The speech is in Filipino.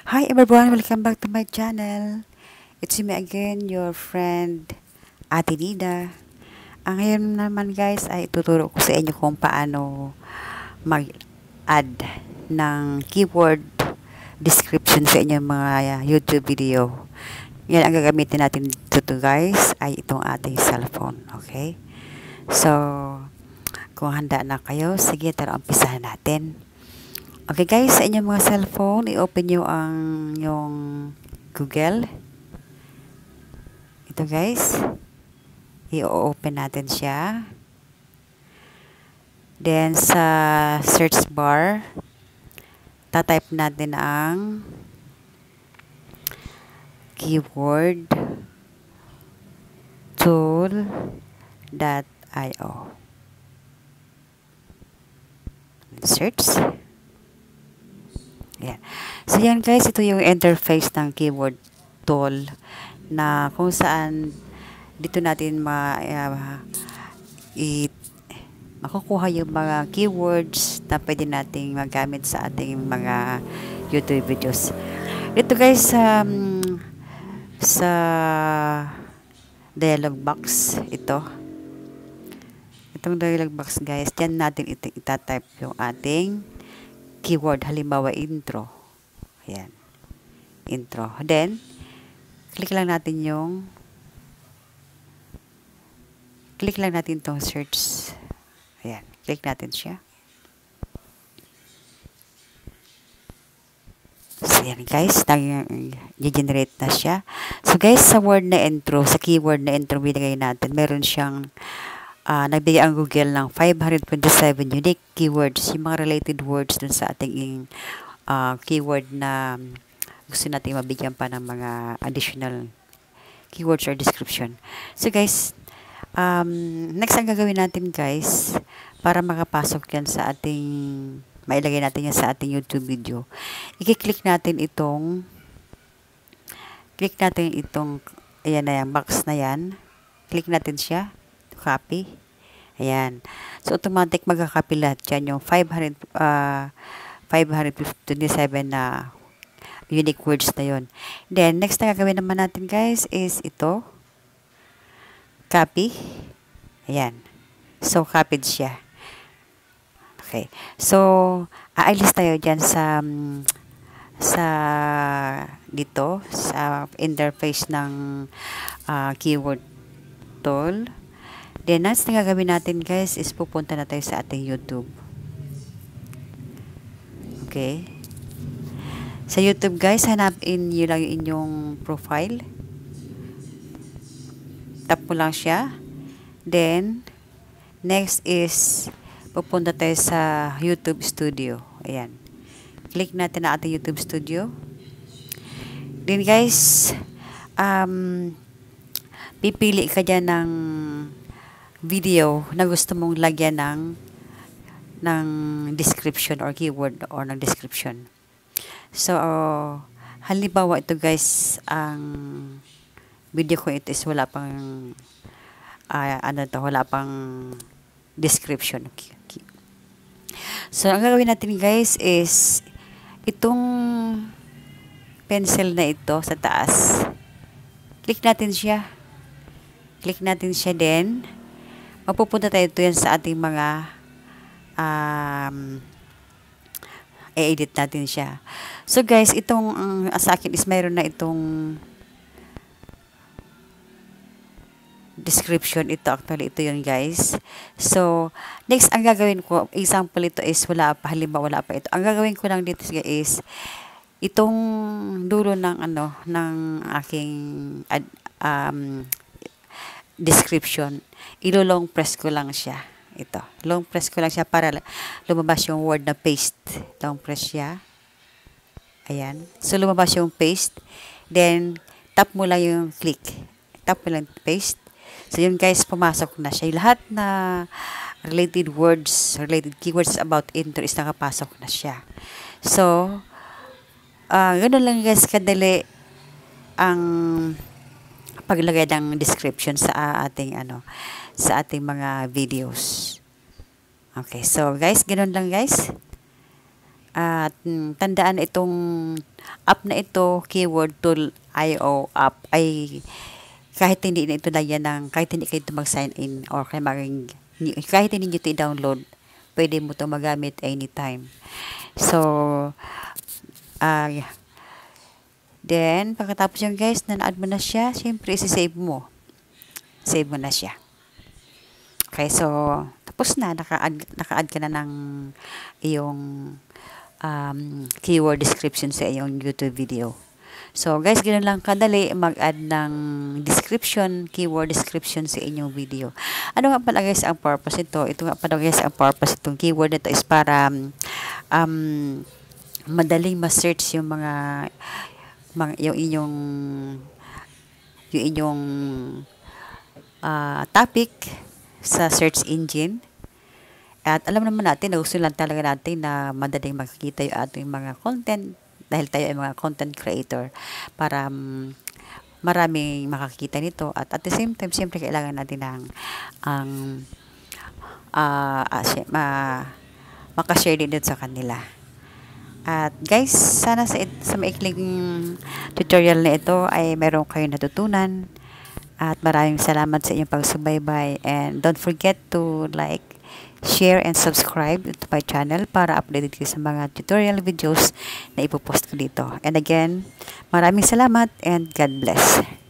Hi everyone, welcome back to my channel. It's me again, your friend Ate Nida. Ngayon naman guys ay ituturo ko sa inyo kung paano mag-add ng keyword description sa inyong mga YouTube video. Yan ang gagamitin natin dito guys ay itong ating cellphone. Okay? So, kung handa na kayo, sige tara umpisahan natin. Okay guys, sa inyong mga cellphone, i-open nyo ang yung Google. Ito guys, i-open natin siya. Then sa search bar, tatype natin ang keywordtool.io. Search. Yan. So yan guys, ito yung interface ng keyword tool na kung saan dito natin makukuha yung mga keywords na pwede nating magamit sa ating mga YouTube videos. Ito guys, sa dialog box, itong dialog box guys, dyan natin itatype yung ating keyword, halimbawa intro. Ayan. Intro. Then, click lang natin tong search. Ayan. Click natin siya. So, ayan guys. Nag-generate na siya. So, guys, sa word na intro, sa keyword na intro binigay natin, meron siyang nagbigay ang Google ng 527 unique keywords, yung mga related words dun sa ating keyword na gusto natin mabigyan pa ng mga additional keywords or description. So guys, next ang gagawin natin guys, para makapasok yan sa ating, mailagay natin yan sa ating YouTube video, i-click natin itong, ayan na yan, box na yan, click natin siya, copy. Ayan. So, automatic magkakopy lahat yan. Yung 527 na unique words na yun. Then, next na gagawin naman natin guys is ito. Copy. Ayan. So, copied siya. Okay. So, aalis tayo dyan sa dito, sa interface ng keyword tool. Then, next na gagawin natin guys is pupunta na tayo sa ating YouTube. Okay. Sa YouTube guys, hanapin nyo lang yung inyong profile. Tap mo lang siya. Then, next is pupunta tayo sa YouTube Studio. Ayan. Click natin na ating YouTube Studio. Then guys, pipili ka dyan ng video na gusto mong lagyan ng description or keyword or ng description. So, halimbawa ito guys, ang video ko ito is wala pang wala pang description. Okay. So, ang gagawin natin guys is itong pencil na ito sa taas. Click natin siya. Then mapupunta tayo ito yan sa ating mga i-edit natin siya. So guys, itong sa akin is mayroon na itong description. Ito actually, ito yun guys. So, next ang gagawin ko, example ito is halimbawa wala pa ito. Ang gagawin ko lang dito is itong dulo ng ng aking description, ilo-long press ko lang siya. Ito, long press ko lang siya para lumabas yung word na paste. Long press siya. Ayan. So, lumabas yung paste. Then, tap mo lang yung click. Tap mo lang paste. So, yun guys, pumasok na siya. Lahat na related words, related keywords about intro is nakapasok na siya. So, ganun lang guys, kadali ang paglagay ng description sa ating sa ating mga videos. Okay, so guys, ganoon lang guys. At tandaan itong app na ito, Keywordtool IO app, ay kahit hindi na ito lagyan ng, kahit hindi kayo ito mag-sign in or kahit hindi nyo ito i-download, pwede mo ito magamit anytime. So, yeah. Then, pagkatapos yung guys, na-add mo na siya, syempre, isi-save mo. Save mo na siya. Okay, so, tapos na, naka-add ka na ng iyong keyword description sa iyong YouTube video. So, guys, ganoon lang kadali mag-add ng description, keyword description sa inyong video. Ano nga pala guys ang purpose ito? Ito nga pala guys ang purpose itong keyword nito is para madaling ma-search yung yung inyong topic sa search engine. At alam naman natin, gusto lang talaga natin na madaling makikita yung ating mga content dahil tayo ay mga content creator para maraming makakita nito. At the same time, siyempre kailangan natin makashare din dito sa kanila. At guys, sana sa maikling tutorial na ito ay meron kayong natutunan. At maraming salamat sa inyong pagsubaybay. And don't forget to like, share, and subscribe to my channel para updated kayo sa mga tutorial videos na ipopost ko dito. And again, maraming salamat and God bless.